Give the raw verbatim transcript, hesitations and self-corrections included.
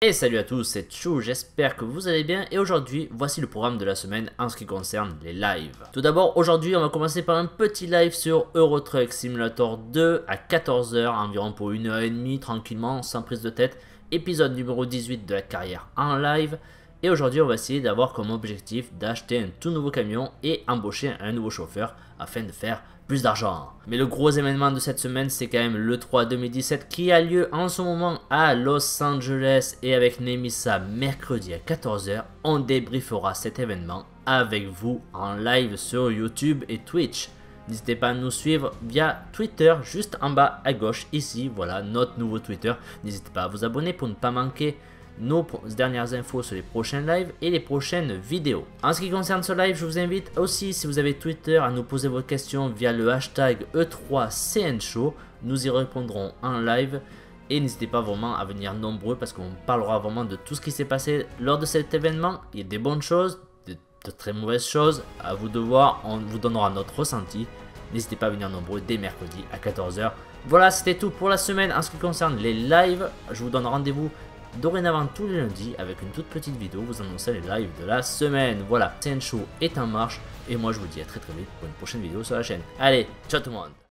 Et salut à tous, c'est Chou, j'espère que vous allez bien et aujourd'hui voici le programme de la semaine en ce qui concerne les lives. Tout d'abord aujourd'hui on va commencer par un petit live sur Euro Truck Simulator deux à quatorze heures environ pour une heure trente tranquillement sans prise de tête. Épisode numéro dix-huit de la carrière en live. Et aujourd'hui on va essayer d'avoir comme objectif d'acheter un tout nouveau camion et embaucher un nouveau chauffeur afin de faire plus d'argent. Mais le gros événement de cette semaine c'est quand même l'E trois deux mille dix-sept qui a lieu en ce moment à Los Angeles. Et avec Nemissa mercredi à quatorze heures on débriefera cet événement avec vous en live sur YouTube et Twitch. N'hésitez pas à nous suivre via Twitter juste en bas à gauche ici, voilà notre nouveau Twitter. N'hésitez pas à vous abonner pour ne pas manquer nos dernières infos sur les prochains lives et les prochaines vidéos. En ce qui concerne ce live, je vous invite aussi, si vous avez Twitter, à nous poser vos questions via le hashtag E trois C N Show. Nous y répondrons en live et n'hésitez pas vraiment à venir nombreux parce qu'on parlera vraiment de tout ce qui s'est passé lors de cet événement. Il y a des bonnes choses, de, de très mauvaises choses, à vous de voir, on vous donnera notre ressenti. N'hésitez pas à venir nombreux dès mercredi à quatorze heures. Voilà, c'était tout pour la semaine en ce qui concerne les lives. Je vous donne rendez-vous dorénavant tous les lundis avec une toute petite vidéo vous annonçant les lives de la semaine. Voilà, C N Show est en marche et moi je vous dis à très très vite pour une prochaine vidéo sur la chaîne. Allez, ciao tout le monde.